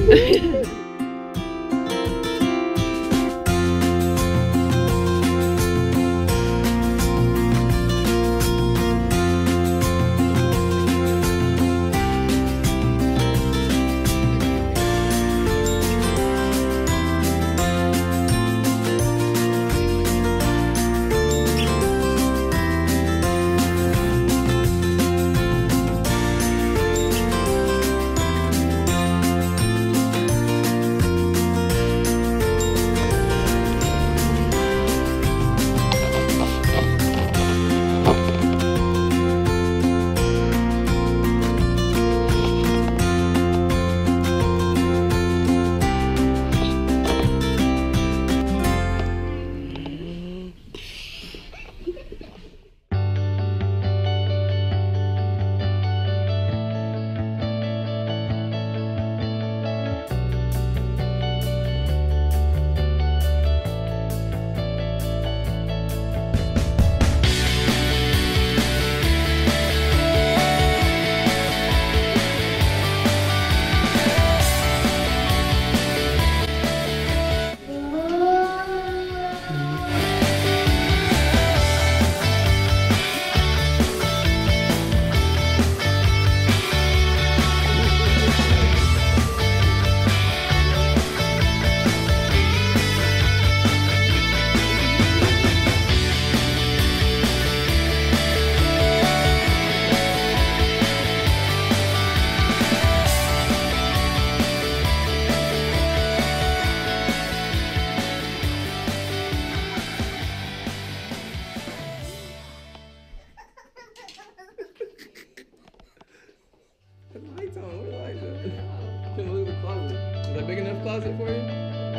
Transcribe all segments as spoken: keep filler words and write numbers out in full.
Big enough closet for you?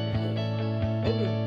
Open.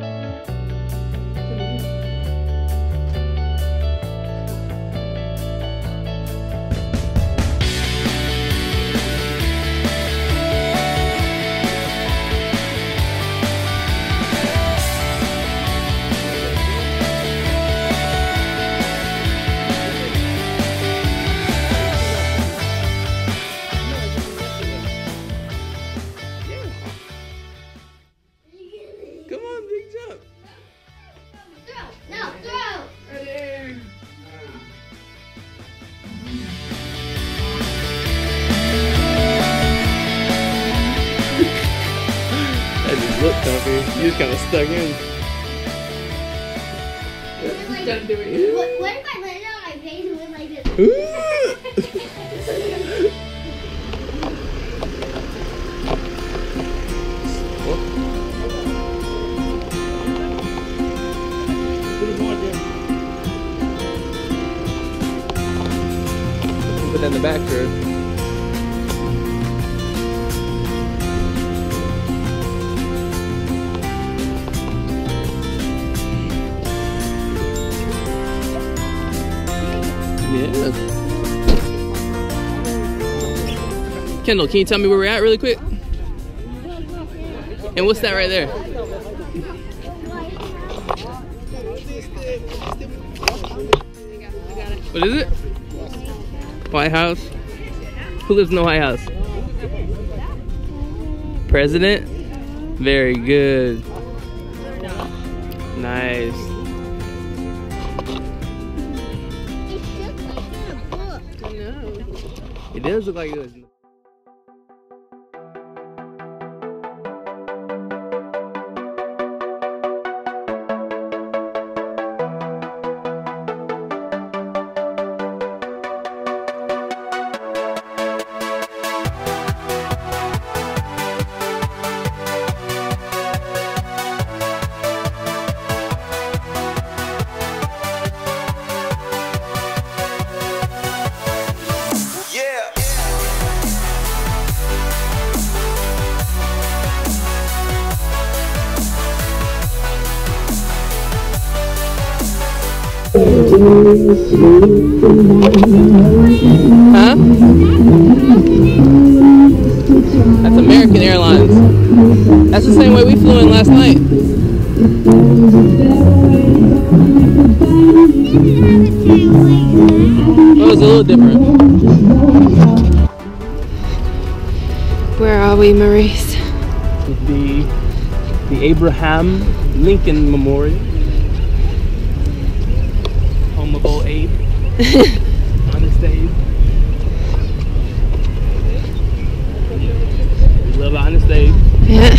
Look comfy. You just kind of stuck in. Like, Gotta do it. What, what if I landed on my face and went like this? Put that in the back for yeah. Kendall, can you tell me where we're at really quick? And what's that right there? What is it? White House? Who lives in the White House? President? Very good. Nice. It does look like it was. Huh? That's American Airlines. That's the same way we flew in last night. It was a little different. Where are we, Maurice? The Abraham Lincoln Memorial. Home of old Abe. Honest Abe. We love Honest Abe. Yeah.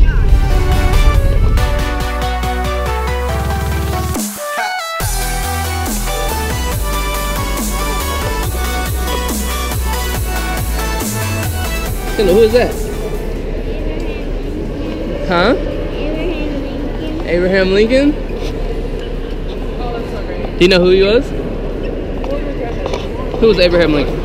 Who is that? Huh? Abraham Lincoln. Do you know who he was? Who was Abraham Lincoln?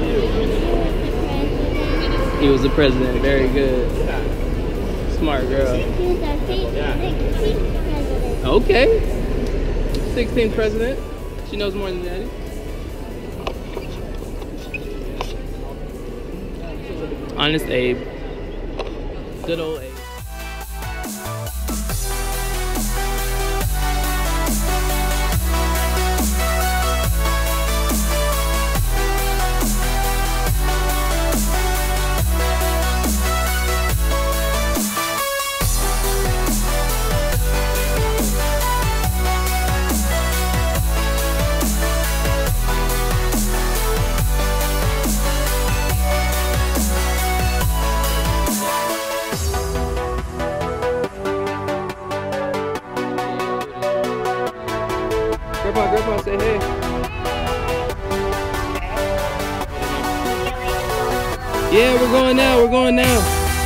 He was the president. Very good. Smart girl. He was our sixteenth president. Okay. sixteenth president. She knows more than Daddy. Honest Abe. Good old Abe. Grandpa, Grandpa, say hey. Yeah, we're going now, we're going now.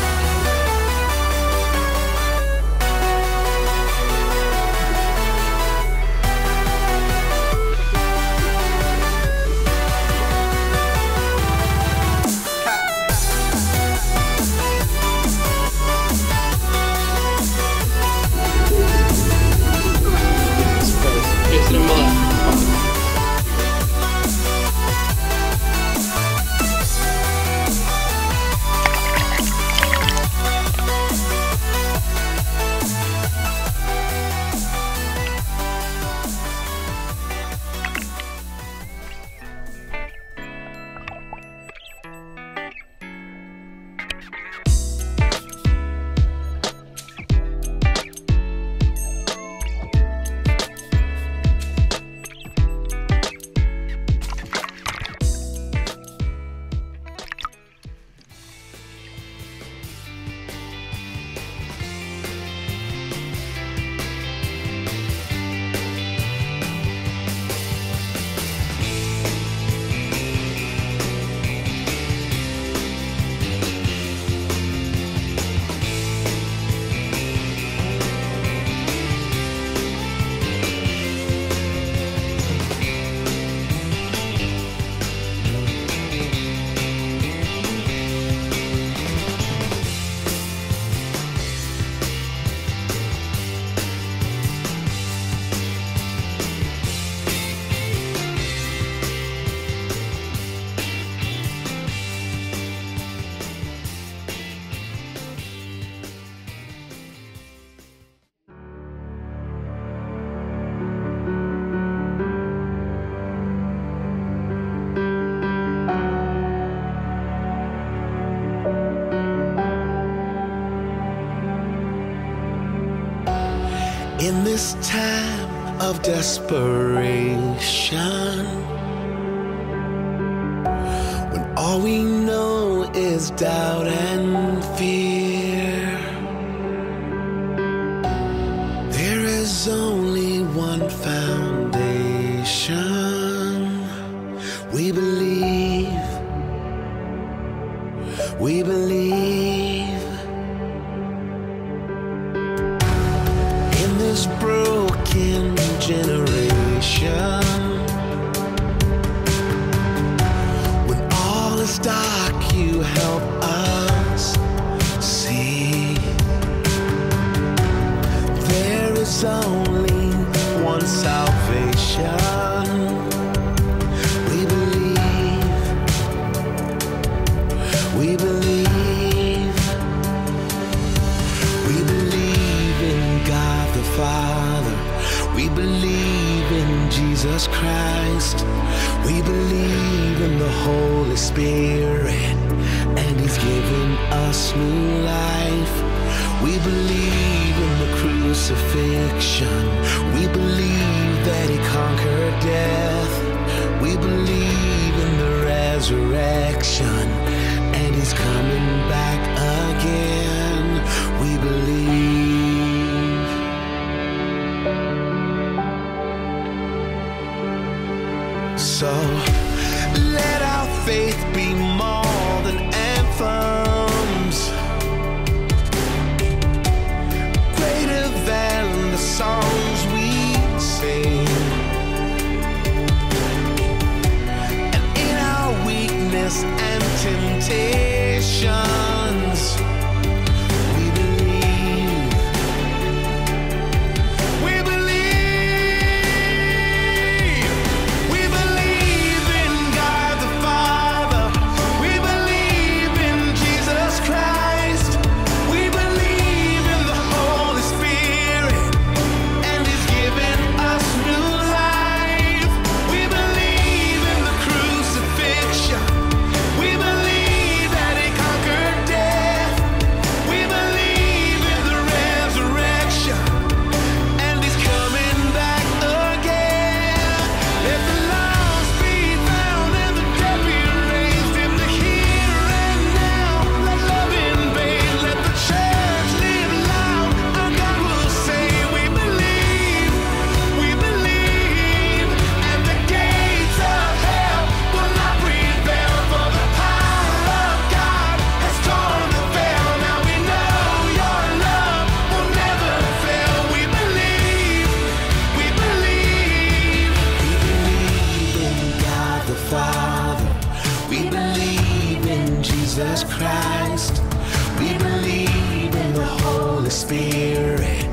In this time of desperation, when all we know is doubt and fear, there is only one foundation. We believe, we believe. This broken generation, when all is dark, you help us see. There is only one salvation. We believe, we believe, we believe in God the Father, we believe in Jesus Christ, we believe in the Holy Spirit, and He's given us new life. We believe in the crucifixion. We believe that he conquered death. We believe in the resurrection, and he's coming back again. We believe. So let our faith be more than anthems, greater than the songs we sing. And in our weakness and temptations, we believe. We believe. We believe in God the Father. We believe in Jesus Christ. We believe in the Holy Spirit, and he's given us new life. We believe in the crucifixion. We believe that he conquered death. We believe in the resurrection, and he's coming back again. Let the lost be found and the dead be raised in the here and now. Let love invade. Let the church live loud. Our God will say, we believe, we believe, and the gates of hell will not prevail, for the power of God has torn the veil. Now we know your love will never fail. We believe, we believe. We believe in God the Father. We believe in Jesus Christ. We believe in the Holy Spirit,